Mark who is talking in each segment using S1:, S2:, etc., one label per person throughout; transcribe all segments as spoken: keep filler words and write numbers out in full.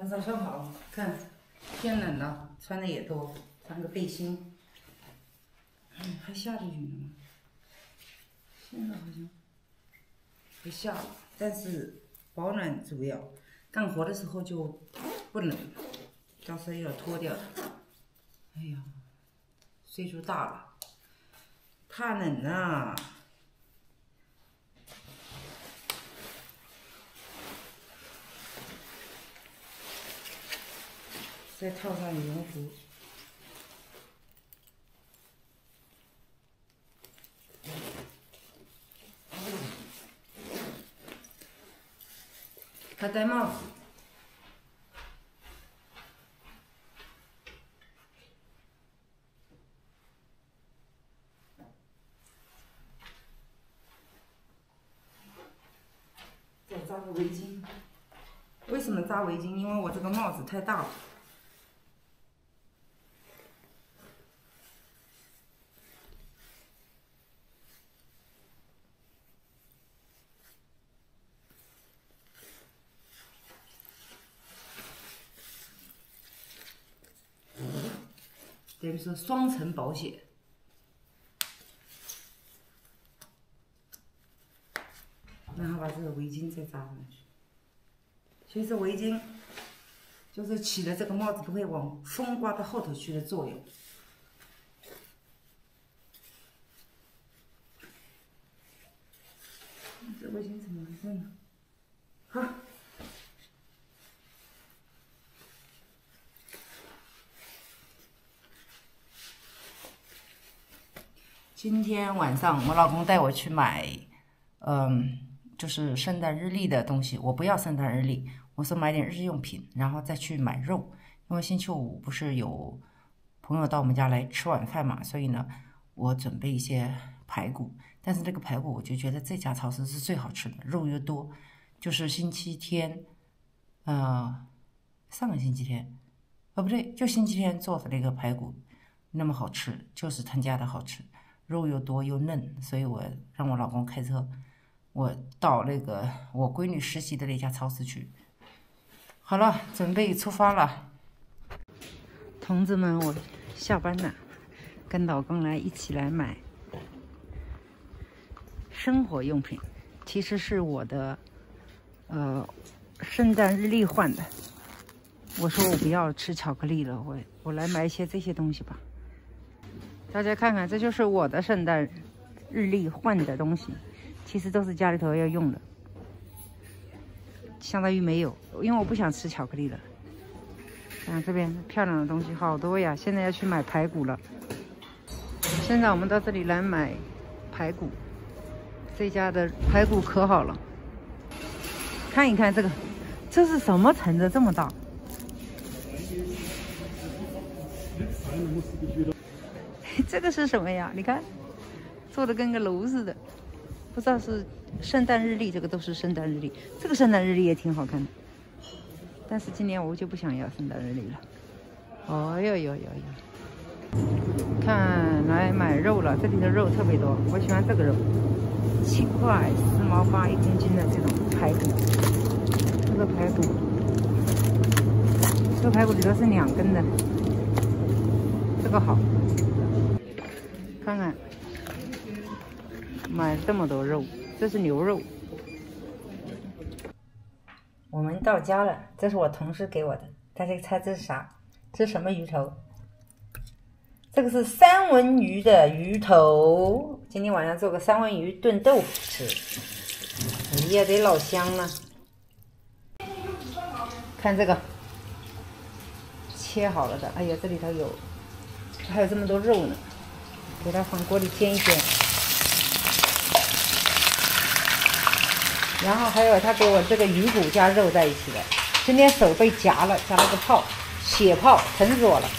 S1: 早上好，看天冷了，穿的也多，穿个背心。嗯，还下着雨呢。现在好像不下了，但是保暖主要，干活的时候就不冷，到时候要脱掉的。哎呀，岁数大了，怕冷啊。 再套上羽绒服，还戴帽子。再扎个围巾。为什么扎围巾？因为我这个帽子太大了。 等于说双层保险，然后把这个围巾再扎上去。其实围巾就是起了这个帽子不会往风刮到后头去的作用。这围巾怎么回事呢？好。 今天晚上我老公带我去买，嗯，就是圣诞日历的东西。我不要圣诞日历，我说买点日用品，然后再去买肉。因为星期五不是有朋友到我们家来吃晚饭嘛，所以呢，我准备一些排骨。但是这个排骨我就觉得这家超市是最好吃的，肉又多。就是星期天，呃，上个星期天，哦不对，就星期天做的那个排骨，那么好吃，就是他家的好吃。 肉又多又嫩，所以我让我老公开车，我到那个我闺女实习的那家超市去。好了，准备出发了。同志们，我下班了，跟老公来一起来买生活用品，其实是我的呃圣诞日历换的。我说我不要吃巧克力了，我我来买一些这些东西吧。 大家看看，这就是我的圣诞日历换的东西，其实都是家里头要用的，相当于没有，因为我不想吃巧克力了。看这边漂亮的东西好多呀，现在要去买排骨了。现在我们到这里来买排骨，这家的排骨可好了，看一看这个，这是什么橙子这么大？ 这个是什么呀？你看，做的跟个楼似的，不知道是圣诞日历，这个都是圣诞日历。这个圣诞日历也挺好看的，但是今年我就不想要圣诞日历了。哦哟哟哟哟！看来买肉了，这里的肉特别多，我喜欢这个肉，七块四毛八一公斤的这种排骨。这个排骨，这个排骨里头是两根的，这个好。 看看，买这么多肉，这是牛肉。我们到家了，这是我同事给我的，大家猜这是啥？这是什么鱼头？这个是三文鱼的鱼头。今天晚上做个三文鱼炖豆腐吃，哎呀，得老香了。看这个，切好了的，哎呀，这里头有，还有这么多肉呢。 给它放锅里煎一煎，然后还有他给我这个鱼骨加肉在一起的，今天手被夹了，夹了个泡，血泡，疼死我了。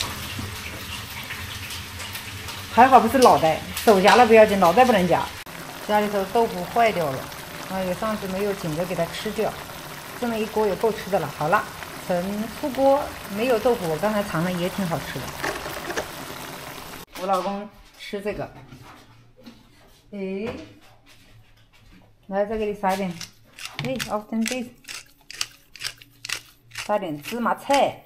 S1: 还好不是脑袋，手夹了不要紧，脑袋不能夹。家里头豆腐坏掉了，哎呀，上次没有紧着给它吃掉，这么一锅也够吃的了。好了，等出锅没有豆腐，我刚才尝了也挺好吃的。 我老公吃这个，诶，来再给你撒一点，诶，often this， 撒点芝麻菜。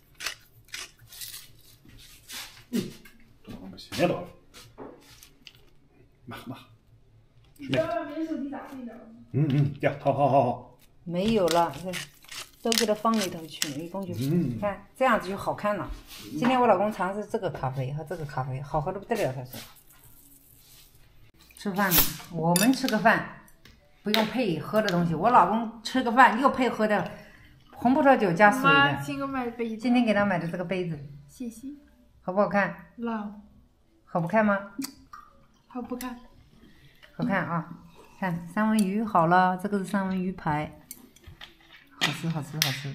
S2: 嗯，不行了都。妈妈。
S3: 你知道没手机咋睡着？
S2: 嗯嗯，呀，好好好好。
S1: 没有了，都给它放里头去，一共就
S2: 嗯，
S1: 看这样子就好看了。今天我老公尝试这个咖啡和这个咖啡，好喝的不得了，他说。吃饭了，我们吃个饭，不用配喝的东西。我老公吃个饭又配喝的红葡萄酒加水
S3: 妈，
S1: 的。
S3: 请给我买杯子。
S1: 今天给他买的这个杯子，
S3: 谢谢。
S1: 好不好看？
S3: 老，
S1: 好不看吗？
S3: 好不看。
S1: 好看啊！看三文鱼好了，这个是三文鱼排，好吃好吃好吃。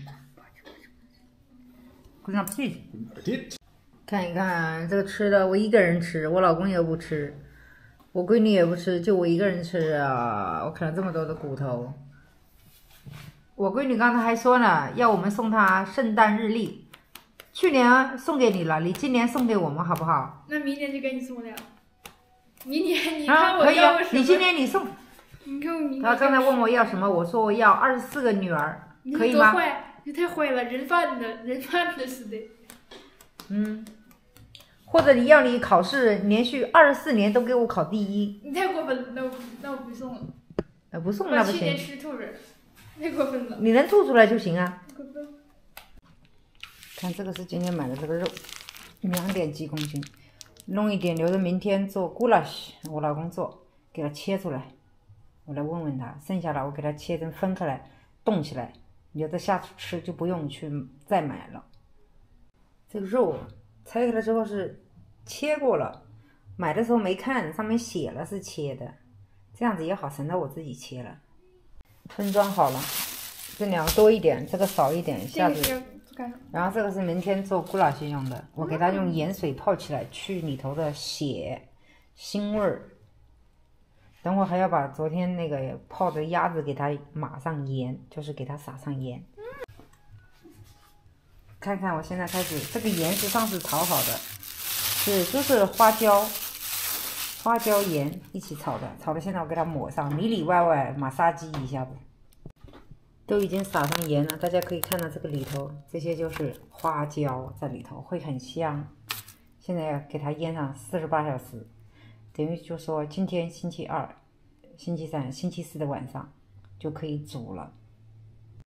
S1: 给上屁！看一看这个吃的，我一个人吃，我老公也不吃，我闺女也不吃，就我一个人吃啊！我看了这么多的骨头。我闺女刚才还说呢，要我们送她圣诞日历，去年送给你了，你今年送给我们好不好？
S3: 那明年就给你送了。明年你
S1: 啊，
S3: 看我
S1: 可以啊
S3: 要什么？
S1: 你今年你送。
S3: 你看我明年。
S1: 他刚才问我要什么，我说我要二十四个女儿，
S3: 你
S1: 可以吗？
S3: 多坏，你太坏了，人贩子，人贩子似的。
S1: 嗯。或者你要你考试连续二十四年都给我考第一。
S3: 你太过分了，那我那我不送了。
S1: 呃，不送那不
S3: 我去年
S1: 行。
S3: 吃兔子，太过分了。
S1: 你能吐出来就行啊。
S3: 过分。
S1: 看这个是今天买的这个肉，两点几公斤。弄一点留着明天做 goulash， 我老公做，给他切出来，我来问问他，剩下的我给他切成分开来，冻起来，有的下次吃就不用去再买了。这个肉拆开了之后是切过了，买的时候没看，上面写了是切的，这样子也好，省得我自己切了。分装好了，这两个多一点，这个少一点，下次。然后这个是明天做古老西用的，我给它用盐水泡起来，去里头的血腥味儿。等会还要把昨天那个泡的鸭子给它码上盐，就是给它撒上盐。看看我现在开始，这个盐是上次炒好的，是就是花椒、花椒盐一起炒的，炒的现在我给它抹上，里里外外马杀鸡一下子。都已经撒上盐了，大家可以看到这个里头，这些就是花椒在里头，会很香。现在要给它腌上四十八小时，等于就说今天星期二、星期三、星期四的晚上就可以煮了。